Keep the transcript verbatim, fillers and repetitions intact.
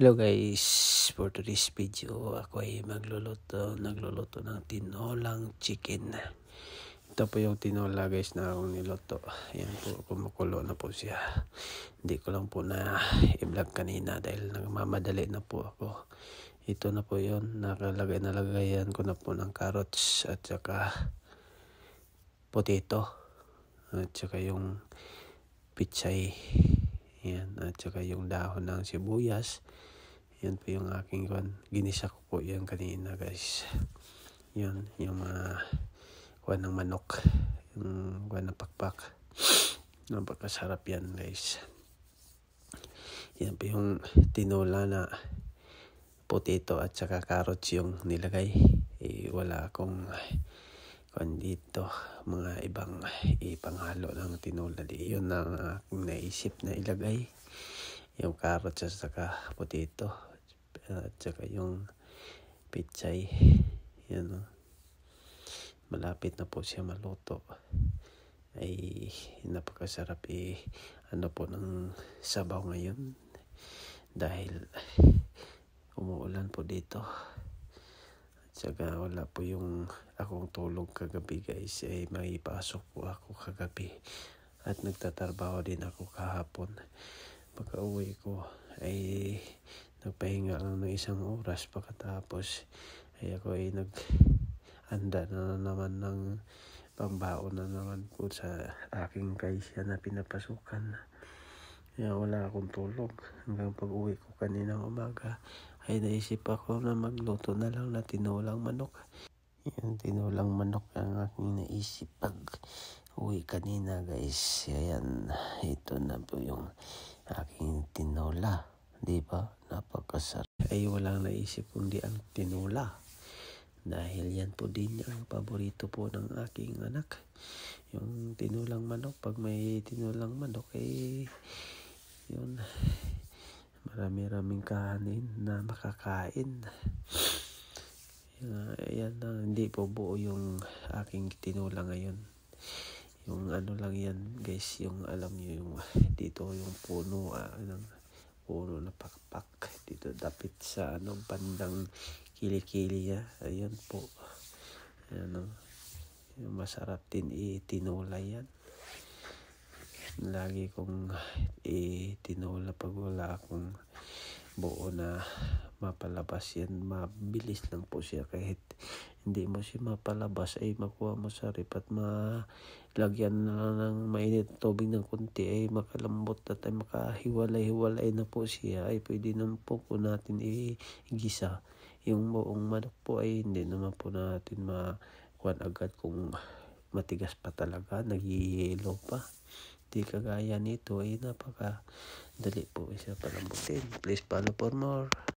Hello guys, for today's video ako ay magluluto, nagluluto ng tinolang chicken. Ito po yung tinola guys na akong niluto. Ayan po, kumukulo na po siya. Hindi ko lang po na i-vlog kanina dahil nagmamadali na po ako. Ito na po yun, nakalagay nalagayan ko na po ng carrots at saka potato at saka yung pichay. Ayan, at saka yung dahon ng sibuyas. Yan po yung aking kwan. Ginisa ko po yan kanina guys. Yan, yung mga kwan ng manok. Yung kwan ng pakpak. Napakasarap yan guys. Yan po yung tinola na potato at saka carrots yung nilagay. Eh, wala akong kwan dito. Mga ibang ipanghalo ng tinola. Yun ang aking naisip na ilagay. Yung carrots at saka potato. At saka yung pichay. Yan o. Malapit na po siya maluto. Ay napakasarap eh. Ano po ng sabaw ngayon. Dahil umuulan po dito. At saka wala po yung akong tulog kagabi guys. Ay may pasok po ako kagabi. At nagtatrabaho din ako kahapon. Pagka uwi ko ay nagpahinga lang ng isang oras pagkatapos ay ako ay nag-anda na naman ng pambaon na naman po sa aking kaisya na pinapasukan. Kaya wala akong tulog hanggang pag uwi ko kaninang umaga ay naisip ako na magluto na lang na tinolang manok. Yung tinolang manok ang aking naisip pag uwi kanina guys. Ayan, ito na po yung aking tinola. Diba? Napakasarap. Ay walang naisip kundi ang tinola. Dahil yan po din ang paborito po ng aking anak. Yung tinolang manok. Pag may tinolang manok ay yun. Marami-raming kanin na makakain. Ayan na. Hindi po buo yung aking tinola ngayon. Yung ano lang yan guys. Yung alam nyo yung dito yung puno. Ah, ng puno na pakpak dito dapit sa anong bandang kilikili niya. Ayun po. Ano, masarap din itinula yan. Lagi kong itinula pag wala akong buo na mapalabas yan. Mabilis lang po siya kahit hindi mo siya mapalabas ay makuha mo sa rip at malagyan na ng mainit tubig ng kunti ay makalambot at ay makahiwalay-hiwalay na po siya ay pwede naman po po natin i-gisa. Yung buong manok po ay hindi naman po natin makuha agad kung matigas pa talaga, nag-yelo pa. Di kagaya nito ay napaka dali po siya palambutin. Please follow for more.